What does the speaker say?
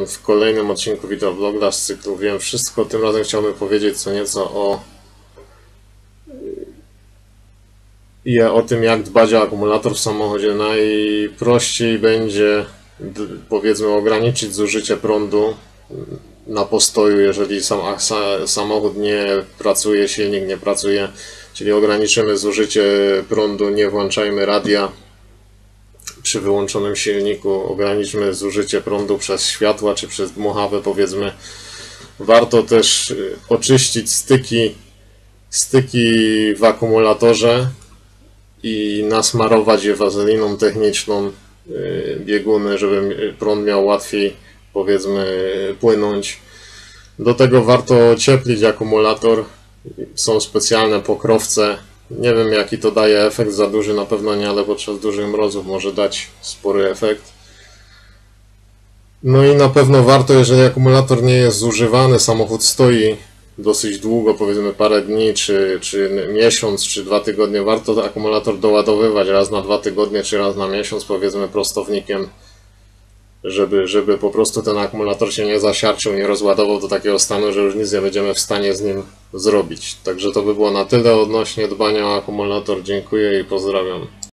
witam w kolejnym odcinku wideobloga z cyklu Wiem Wszystko. Tym razem chciałbym powiedzieć co nieco o tym, jak dbać o akumulator w samochodzie. Najprościej będzie, powiedzmy, ograniczyć zużycie prądu na postoju, jeżeli samochód nie pracuje, silnik nie pracuje, czyli ograniczymy zużycie prądu, nie włączajmy radia przy wyłączonym silniku, ograniczmy zużycie prądu przez światła czy przez dmuchawę, powiedzmy. Warto też oczyścić styki w akumulatorze i nasmarować je wazeliną techniczną, bieguny, żeby prąd miał łatwiej, powiedzmy, płynąć. Do tego warto ocieplić akumulator. Są specjalne pokrowce. Nie wiem, jaki to daje efekt, za duży na pewno nie, ale podczas dużych mrozów może dać spory efekt. No i na pewno warto, jeżeli akumulator nie jest zużywany, samochód stoi dosyć długo, powiedzmy parę dni, czy miesiąc, czy 2 tygodnie, warto akumulator doładowywać raz na 2 tygodnie, czy raz na miesiąc, powiedzmy prostownikiem, żeby po prostu ten akumulator się nie zasiarczył, nie rozładował do takiego stanu, że już nic nie będziemy w stanie z nim zrobić. Także to by było na tyle odnośnie dbania o akumulator. Dziękuję i pozdrawiam.